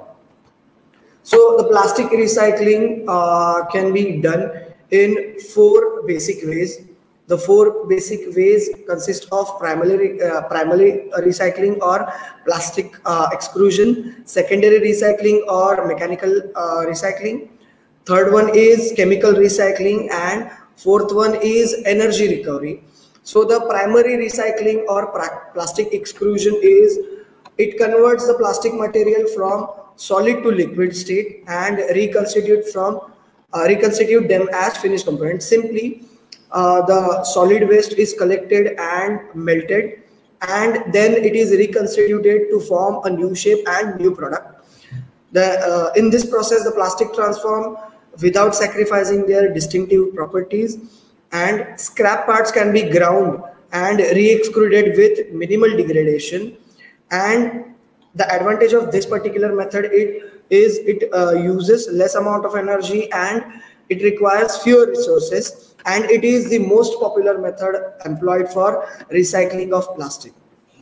So the plastic recycling uh, can be done in four basic ways. The four basic ways consist of primary, uh, primary recycling or plastic uh, extrusion, secondary recycling or mechanical uh, recycling. Third one is chemical recycling, and fourth one is energy recovery. So the primary recycling or plastic extrusion is it converts the plastic material from solid to liquid state and reconstitute from uh, reconstitute them as finished components. Simply, uh, the solid waste is collected and melted, and then it is reconstituted to form a new shape and new product. The uh, in this process, the plastic transform without sacrificing their distinctive properties, and scrap parts can be ground and re-extruded with minimal degradation. And the advantage of this particular method it is it uh, uses less amount of energy and it requires fewer resources, and it is the most popular method employed for recycling of plastic.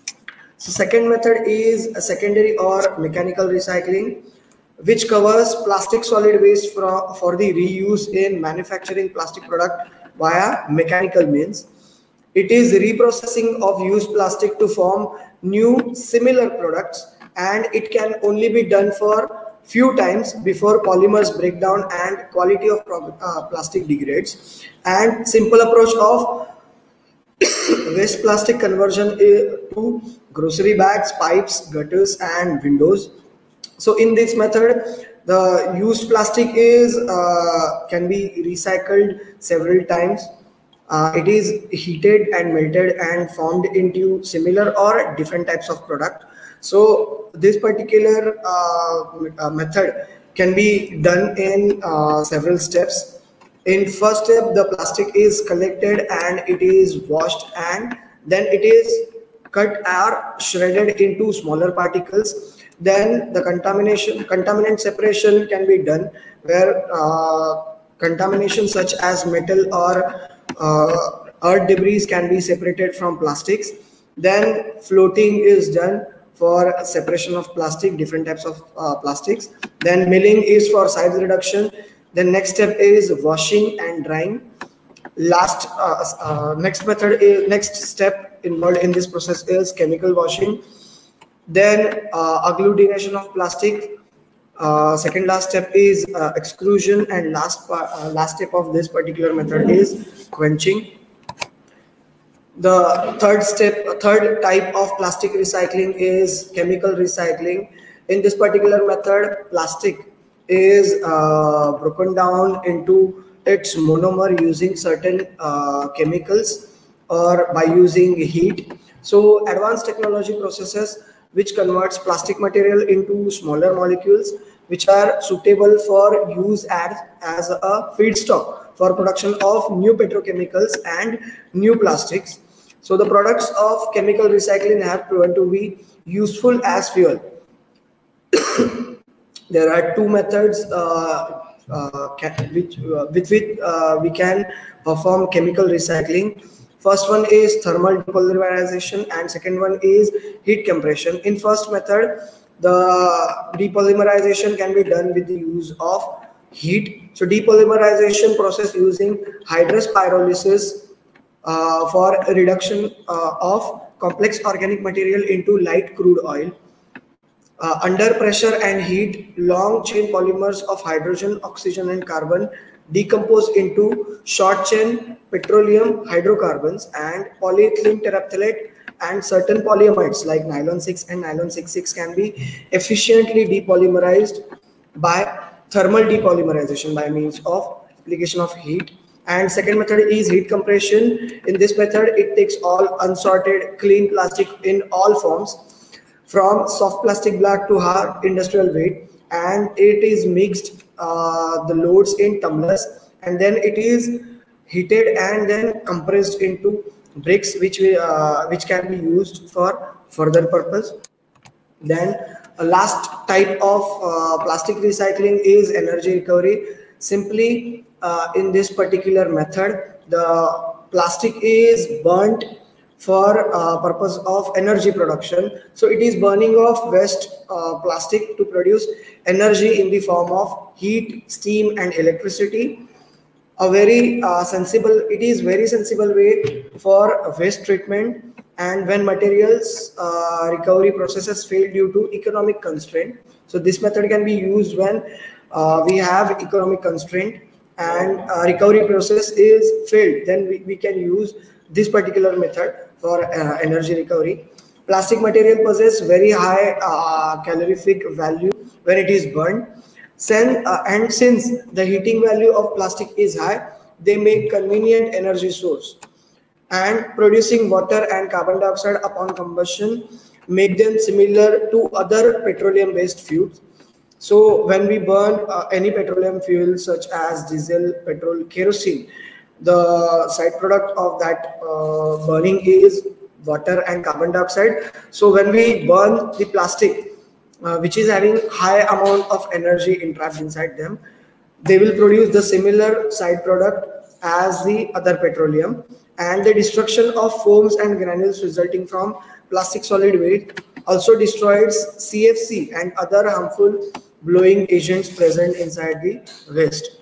So second method is a secondary or mechanical recycling, which covers plastic solid waste for, for the reuse in manufacturing plastic product via mechanical means. It is reprocessing of used plastic to form new similar products, and it can only be done for few times before polymers break down and quality of uh, plastic degrades. And simple approach of waste plastic conversion to grocery bags, pipes, gutters, and windows. So in this method, the used plastic is uh, can be recycled several times. Uh, it is heated and melted and formed into similar or different types of product. So this particular uh, method can be done in uh, several steps. In first step, the plastic is collected and it is washed, and then it is cut or shredded into smaller particles. Then the contamination, contaminant separation can be done, where uh, contamination such as metal or uh, earth debris can be separated from plastics. Then floating is done for separation of plastic, different types of uh, plastics. Then milling is for size reduction. The next step is washing and drying. Last, uh, uh, next method is next step involved in this process is chemical washing. Then uh, agglutination of plastic. Uh, second last step is uh, extrusion, and last uh, last step of this particular method is quenching. The third step, third type of plastic recycling is chemical recycling. In this particular method, plastic is uh, broken down into its monomer using certain uh, chemicals or by using heat. So advanced technology processes which converts plastic material into smaller molecules which are suitable for use as, as a feedstock for production of new petrochemicals and new plastics. So the products of chemical recycling have proven to be useful as fuel. There are two methods uh, uh, which, uh, with which uh, we can perform chemical recycling. First one is thermal depolymerization, and second one is heat compression. In first method, the depolymerization can be done with the use of heat. So depolymerization process using hydrous pyrolysis uh, for reduction uh, of complex organic material into light crude oil. Uh, under pressure and heat, long chain polymers of hydrogen, oxygen, and carbon decompose into short chain petroleum hydrocarbons and polyethylene terephthalate, and certain polyamides like nylon six and nylon six six can be efficiently depolymerized by thermal depolymerization by means of application of heat. And second method is heat compression. In this method, it takes all unsorted clean plastic in all forms, from soft plastic black to hard industrial weight, and it is mixed uh, the loads in tumblers, and then it is heated and then compressed into bricks which we, uh, which can be used for further purpose. Then a last type of uh, plastic recycling is energy recovery. Simply uh, in this particular method, the plastic is burnt for uh, purpose of energy production. So it is burning of waste uh, plastic to produce energy in the form of heat, steam, and electricity. a very uh, sensible, it is very sensible way for waste treatment. And when materials uh, recovery processes fail due to economic constraint, so this method can be used when uh, we have economic constraint and uh, recovery process is failed, then we, we can use this particular method for uh, energy recovery. Plastic material possess very high uh, calorific value when it is burned. Sen, uh, and since the heating value of plastic is high, they make convenient energy source. And producing water and carbon dioxide upon combustion make them similar to other petroleum-based fuels. So when we burn uh, any petroleum fuel such as diesel, petrol, kerosene, the side product of that uh, burning is water and carbon dioxide. So when we burn the plastic, uh, which is having high amount of energy entrapped inside them, they will produce the similar side product as the other petroleum. And the destruction of foams and granules resulting from plastic solid waste also destroys C F C and other harmful blowing agents present inside the waste.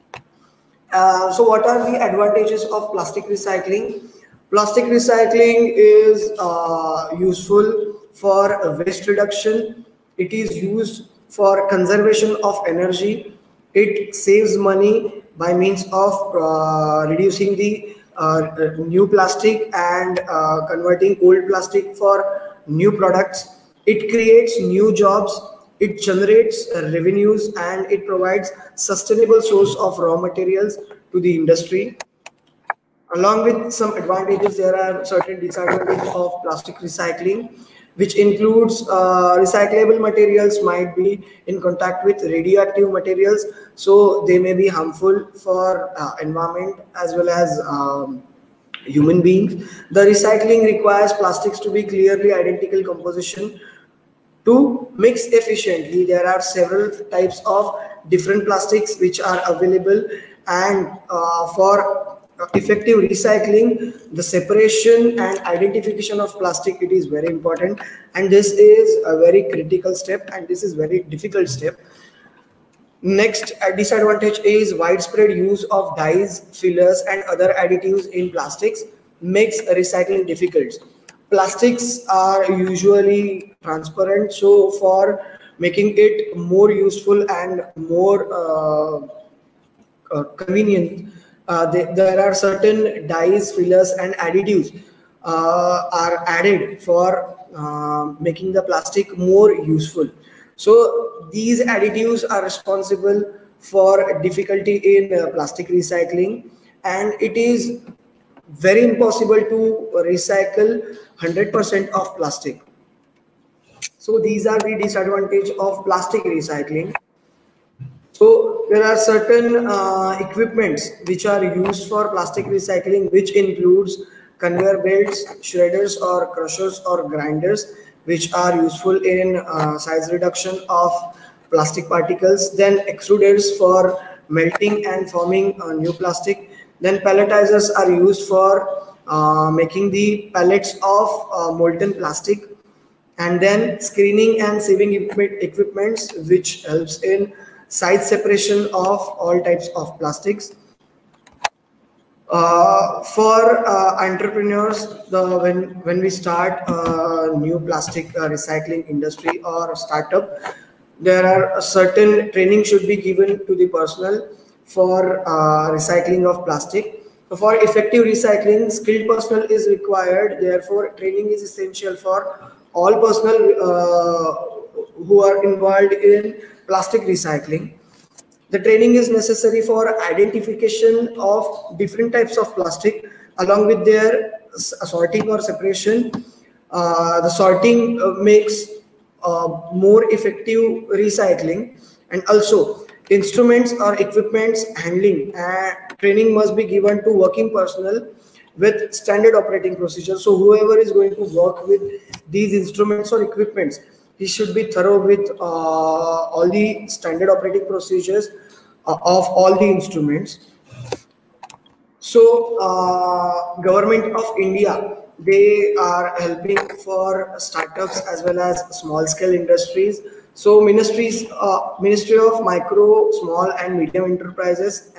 Uh, so what are the advantages of plastic recycling? Plastic recycling is uh, useful for waste reduction. It is used for conservation of energy. It saves money by means of uh, reducing the uh, new plastic and uh, converting old plastic for new products. It creates new jobs. It generates revenues and it provides sustainable source of raw materials to the industry. Along with some advantages, there are certain disadvantages of plastic recycling, which includes uh, recyclable materials might be in contact with radioactive materials, so they may be harmful for uh, environment as well as um, human beings. The recycling requires plastics to be clearly identical composition. To mix efficiently, there are several types of different plastics which are available, and uh, for effective recycling, the separation and identification of plastic, it is very important, and this is a very critical step and this is very difficult step. Next, a disadvantage is widespread use of dyes, fillers and other additives in plastics makes recycling difficult. Plastics are usually transparent, so for making it more useful and more uh, uh, convenient, uh, they, there are certain dyes, fillers and additives uh, are added for uh, making the plastic more useful. So these additives are responsible for difficulty in uh, plastic recycling, and it is very impossible to recycle one hundred percent of plastic. So these are the disadvantages of plastic recycling. So there are certain uh, equipments which are used for plastic recycling, which includes conveyor belts, shredders or crushers or grinders, which are useful in uh, size reduction of plastic particles. Then extruders for melting and forming uh, new plastic. Then palletizers are used for uh, making the pallets of uh, molten plastic. And then screening and sieving equipments, which helps in size separation of all types of plastics. Uh, for uh, entrepreneurs, the when when we start a new plastic uh, recycling industry or startup, there are a certain training should be given to the personnel for uh, recycling of plastic. So for effective recycling, skilled personnel is required. Therefore, training is essential for all personnel uh, who are involved in plastic recycling. The training is necessary for identification of different types of plastic along with their sorting or separation. Uh, the sorting uh, makes uh, more effective recycling, and also instruments or equipments handling and training must be given to working personnel with standard operating procedures. So whoever is going to work with these instruments or equipments, he should be thorough with uh, all the standard operating procedures uh, of all the instruments. So uh, government of India, they are helping for startups as well as small scale industries. So ministries, uh, Ministry of Micro, Small and Medium Enterprises, um,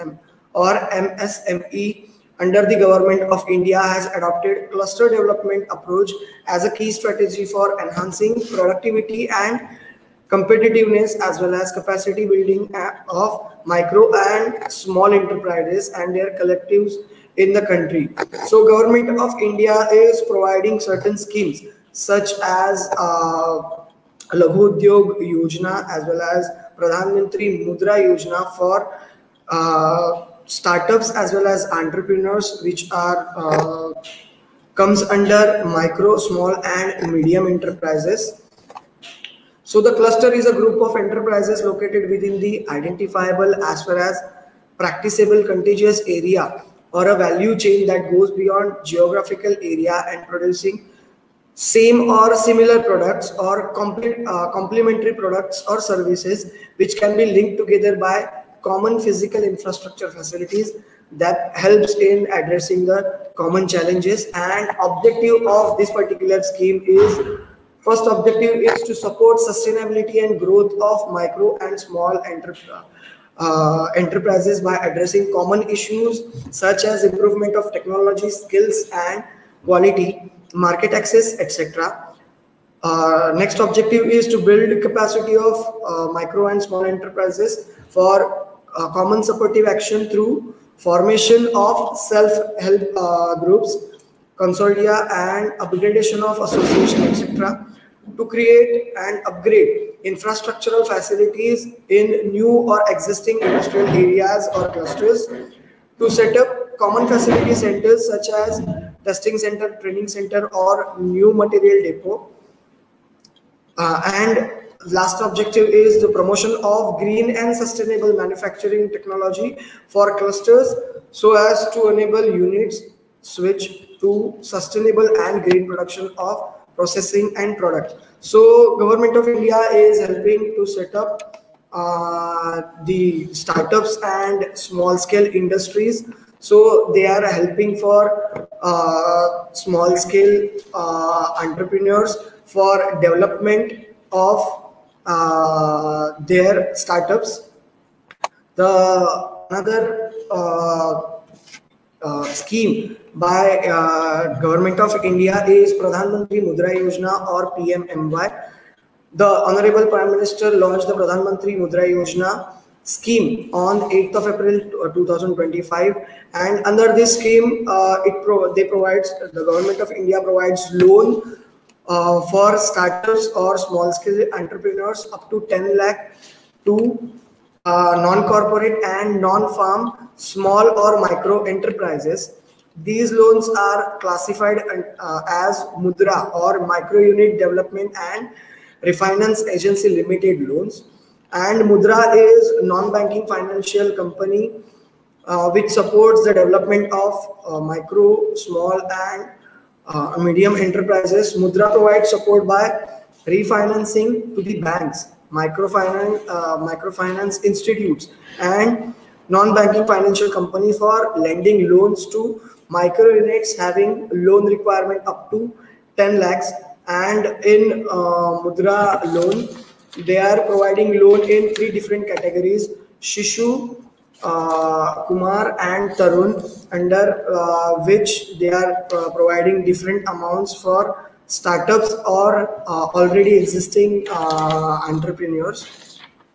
or M S M E under the Government of India has adopted cluster development approach as a key strategy for enhancing productivity and competitiveness as well as capacity building of micro and small enterprises and their collectives in the country. So Government of India is providing certain schemes such as uh, Laghu Udyog Yojana as well as Pradhan Mantri Mudra Yojana for uh, startups as well as entrepreneurs, which are uh, comes under micro, small and medium enterprises. So the cluster is a group of enterprises located within the identifiable as far as practicable contiguous area or a value chain that goes beyond geographical area and producing same or similar products or complete, uh, complementary products or services which can be linked together by common physical infrastructure facilities that helps in addressing the common challenges. And objective of this particular scheme is, first objective is to support sustainability and growth of micro and small enterprise Uh, enterprises by addressing common issues such as improvement of technology, skills and quality, market access, et cetera. Uh, next objective is to build capacity of uh, micro and small enterprises for uh, common supportive action through formation of self-help uh, groups, consortia and upgradation of association, et cetera to create and upgrade infrastructural facilities in new or existing industrial areas or clusters, to set up common facility centers such as testing center, training center or new material depot. Uh, and last objective is the promotion of green and sustainable manufacturing technology for clusters so as to enable units switch to sustainable and green production of processing and product. So Government of India is helping to set up uh, the startups and small scale industries. So they are helping for uh, small scale uh, entrepreneurs for development of uh, their startups. The another uh, uh, scheme by uh, Government of India is Pradhan Mantri Mudra Yojana or P M M Y. The Honorable Prime Minister launched the Pradhan Mantri Mudra Yojana scheme on eighth of April two thousand twenty-five, and under this scheme uh, it pro they provides the Government of India provides loan uh, for startups or small scale entrepreneurs up to ten lakh to uh, non-corporate and non-farm small or micro enterprises. These loans are classified uh, as Mudra or Micro Unit Development and Refinance Agency Limited loans. And Mudra is non-banking financial company uh, which supports the development of uh, micro, small and uh, medium enterprises. Mudra provides support by refinancing to the banks, microfinance, uh, microfinance institutes and non-banking financial company for lending loans to micro units having loan requirement up to ten lakhs. And in uh, Mudra loan, they are providing loan in three different categories: Shishu, uh, Kumar and Tarun, under uh, which they are uh, providing different amounts for startups or uh, already existing uh, entrepreneurs.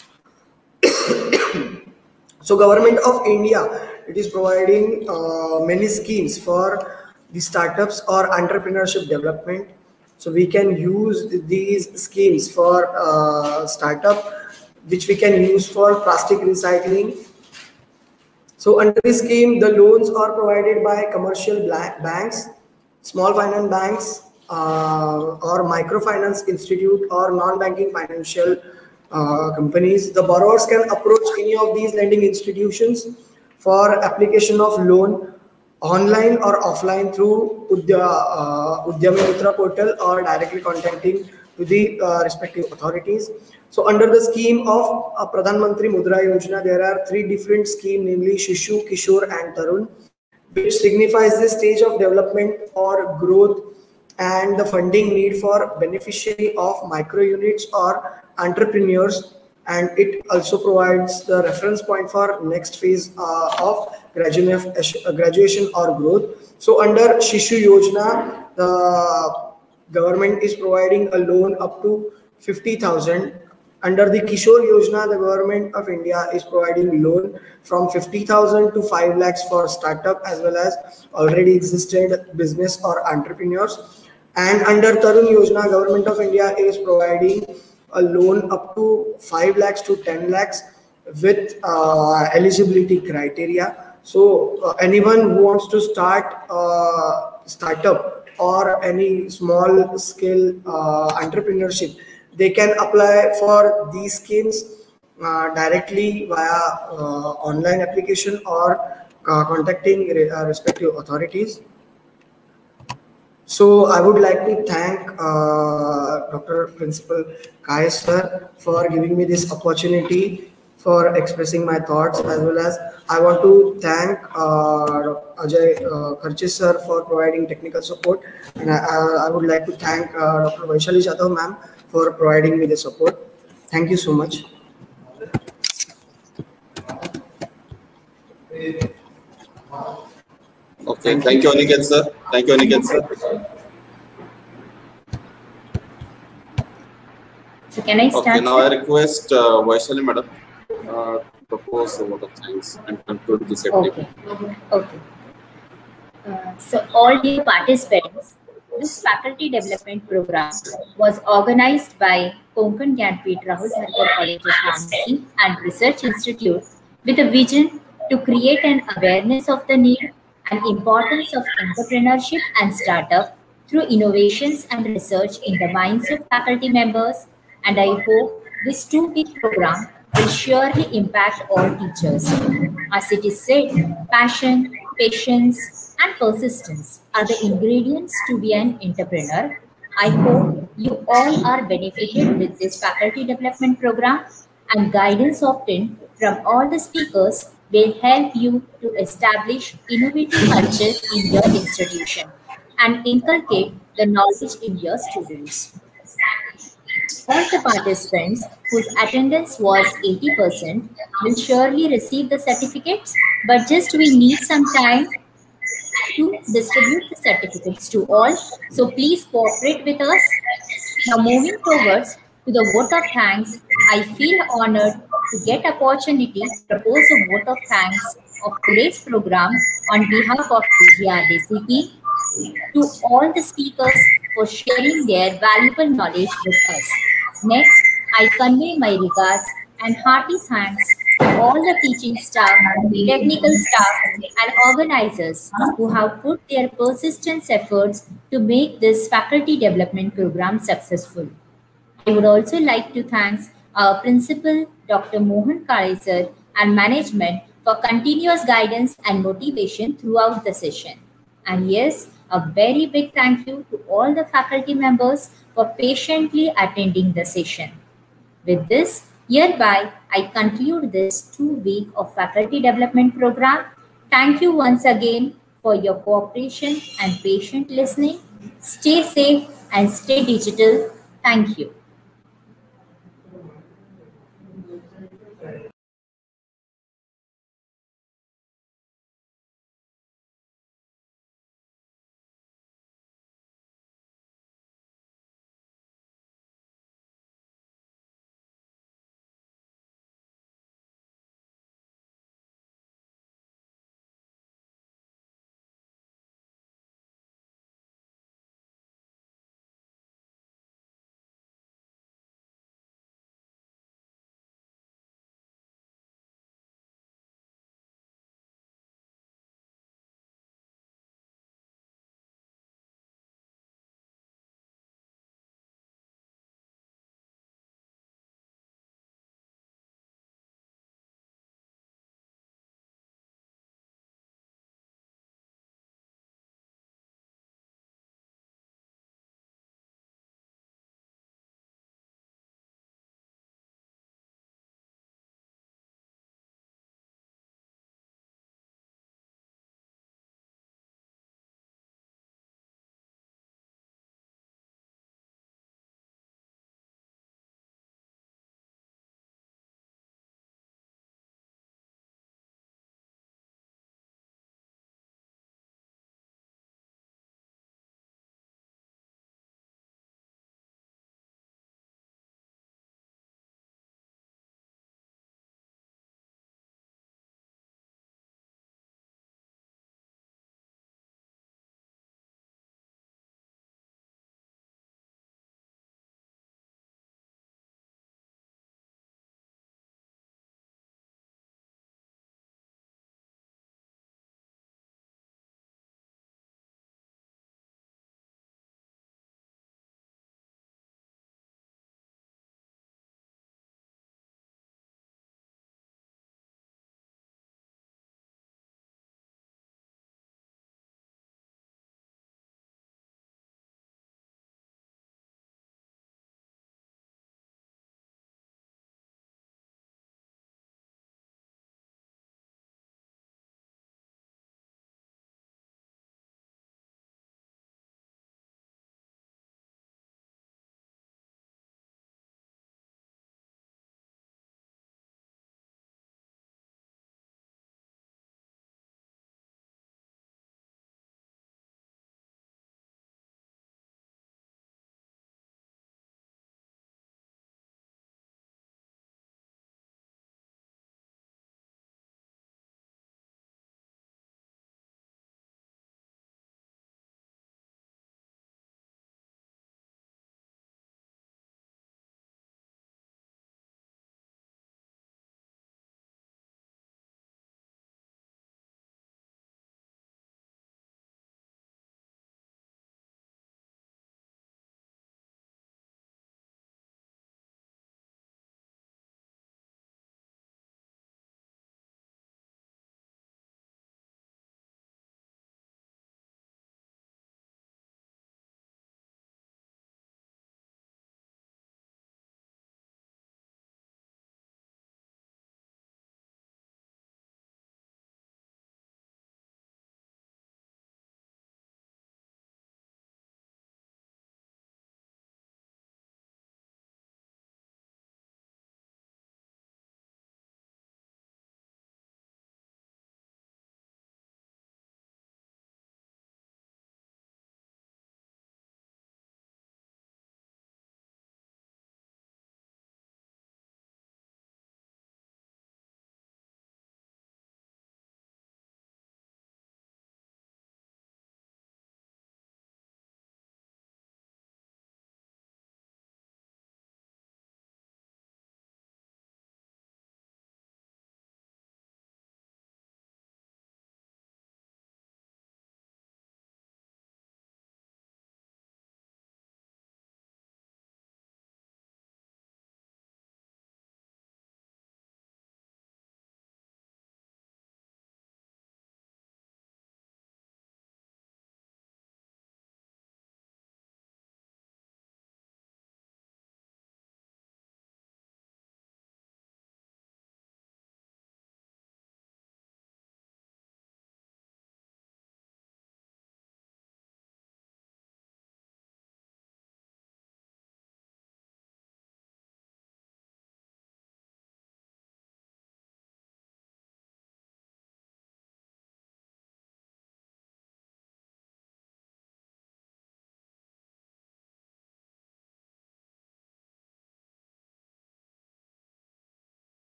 So Government of India, it is providing uh, many schemes for the startups or entrepreneurship development. So we can use these schemes for uh, startup, which we can use for plastic recycling. So under this scheme, the loans are provided by commercial banks, small finance banks, uh, or microfinance institute or non-banking financial uh, companies. The borrowers can approach any of these lending institutions for application of loan online or offline through Udya, uh, Udyami Mitra portal or directly contacting to the uh, respective authorities. So under the scheme of uh, Pradhan Mantri Mudra Yojana, there are three different schemes, namely Shishu, Kishore and Tarun, which signifies the stage of development or growth and the funding need for beneficiary of micro units or entrepreneurs. And it also provides the reference point for next phase uh, of graduation or growth. So under Shishu Yojana, the government is providing a loan up to fifty thousand. Under the Kishore Yojana, the government of India is providing loan from fifty thousand to five lakhs for startup as well as already existed business or entrepreneurs. And under Tarun Yojana, government of India is providing a loan up to five lakhs to ten lakhs with uh, eligibility criteria. So uh, anyone who wants to start a startup or any small scale uh, entrepreneurship, they can apply for these schemes uh, directly via uh, online application or uh, contacting re uh, respective authorities. So I would like to thank uh, Doctor Principal Kai sir for giving me this opportunity for expressing my thoughts, as well as I want to thank uh, Ajay uh, Kharche sir for providing technical support, and I, I would like to thank uh, Doctor Vaishali Jadhav ma'am for providing me the support. Thank you so much. Okay, thank you, Aniket sir. Thank you, Aniket sir. So can I start? Okay, now I request uh, Vaishali madam uh, to propose a vote of thanks and conclude this activity. Okay. Okay. Uh, so all dear participants, this faculty development program was organized by Konkan Gyanpith Rahul Tharkar College of Pharmacy and Research Institute with a vision to create an awareness of the need and importance of entrepreneurship and startup through innovations and research in the minds of faculty members. And I hope this two-week program will surely impact all teachers. As it is said, passion, patience, and persistence are the ingredients to be an entrepreneur. I hope you all are benefited with this faculty development program, and guidance obtained from all the speakers will help you to establish innovative culture in your institution and inculcate the knowledge in your students. All the participants whose attendance was eighty percent will surely receive the certificates, but just we need some time to distribute the certificates to all. So please cooperate with us. Now moving towards to the vote of thanks, I feel honored to get opportunity to propose a vote of thanks of today's program on behalf of P G R D C P to all the speakers for sharing their valuable knowledge with us. Next, I convey my regards and hearty thanks to all the teaching staff, technical staff, and organizers who have put their persistent efforts to make this faculty development program successful. I would also like to thank our principal, Doctor Mohan Kale sir, and management for continuous guidance and motivation throughout the session. And yes, a very big thank you to all the faculty members for patiently attending the session. With this, hereby, I conclude this two-week of faculty development program. Thank you once again for your cooperation and patient listening. Stay safe and stay digital. Thank you.